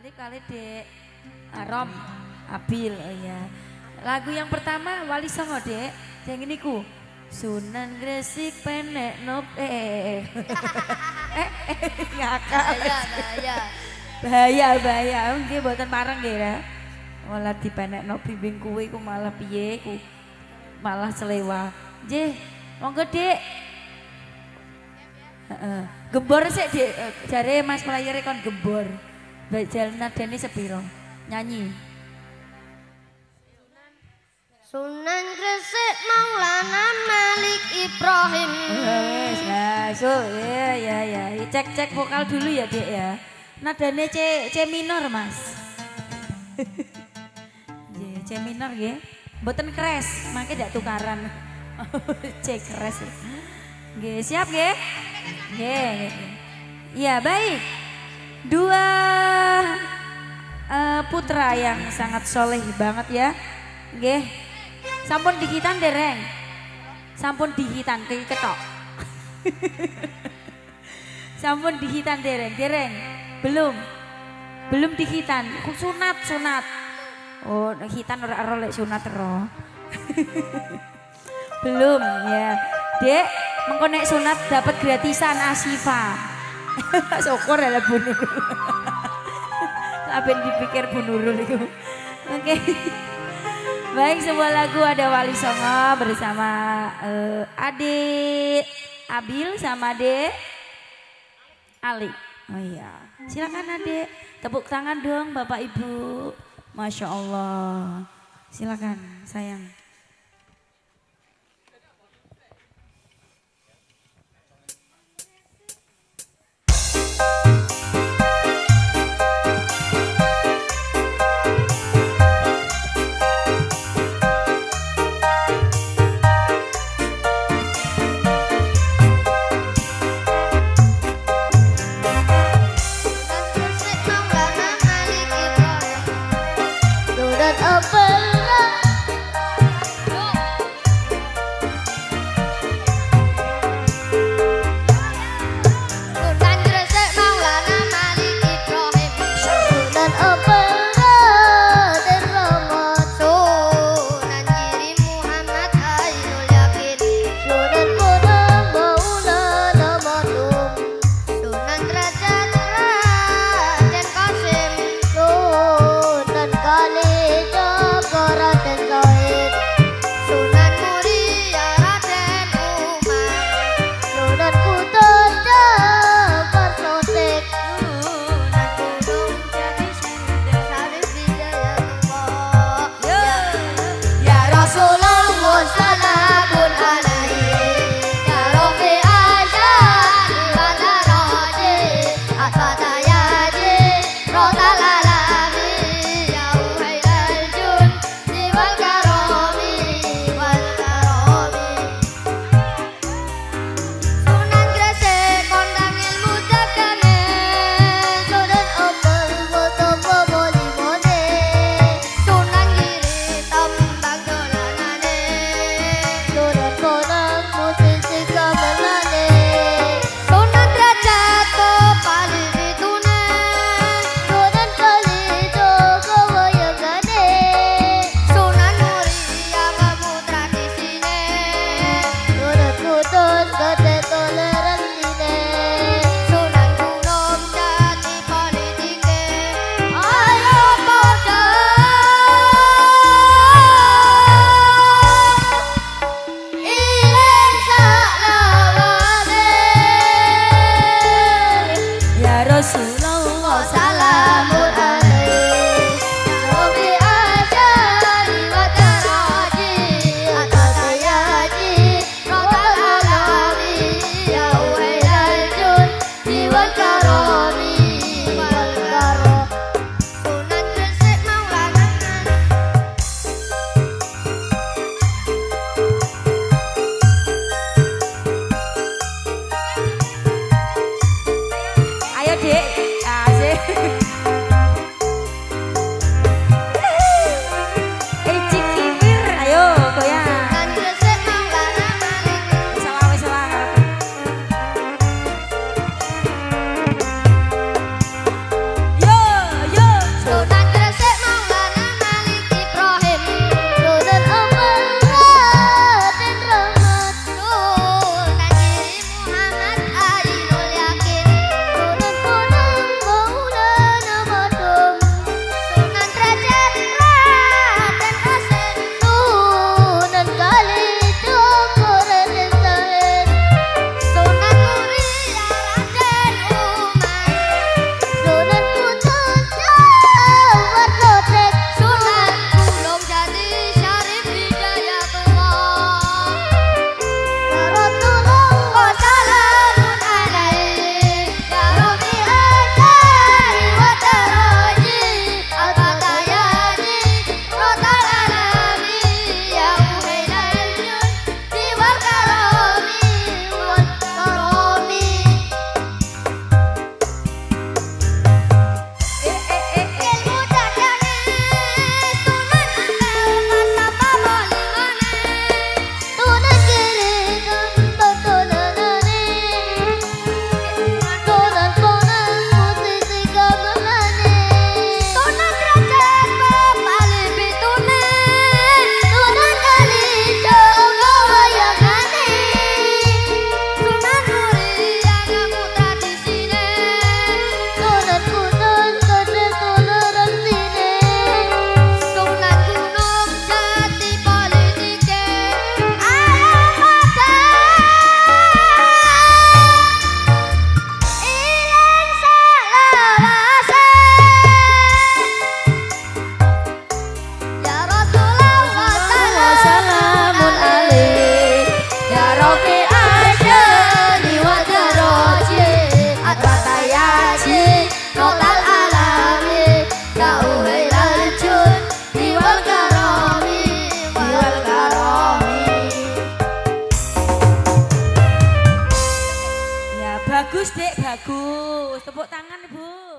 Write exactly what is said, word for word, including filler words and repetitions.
Alif kali Dek Arom Abil, oh ya. Lagu yang pertama Wali Songo Dek, yang ini ku Sunan Gresik penek nop eh eh ngakak bahaya bahaya bahaya bahaya nggih mboten pareng nggih ya. Malah dipenek nop bimbing kuwe ku malah piye ku malah selewa. Nggih, monggo Dek. Heeh. Gembor sik Dek, jare Mas Melayere kon gembor. Bajal nadane sepiro? Nyanyi. Sunan Gresik Maulana Malik Ibrahim. Wes, nah, so ya ya ya. Cek-cek vokal dulu ya, Dek ya. Nadane C C minor, Mas. Nggih, C minor nggih. Mboten kres, mangke ndak tukaran. C kres. Nggih, siap nggih? Nggih. Ya, baik. Dua uh, putra yang sangat soleh banget ya. Nggih. Sampun dihitan dereng. Sampun dihitan ke ketok. Sampun dihitan dereng, dereng. Belum. Belum dihitan. Sunat, sunat. Oh, hitan ora ora lek sunat ro. Belum ya. Dek, mengko nek sunat dapat gratisan Asifa. Syukur ya Bu Nurul. Aben dipikir Bu Nurul itu. Oke. Baik, sebuah lagu ada Wali Songo bersama uh, Adik Abil sama Adik Ali. Oh iya, silakan Adik, tepuk tangan dong Bapak Ibu. Masya Allah, silakan sayang. Bagus, Dek, bagus. Tepuk tangan, Ibu.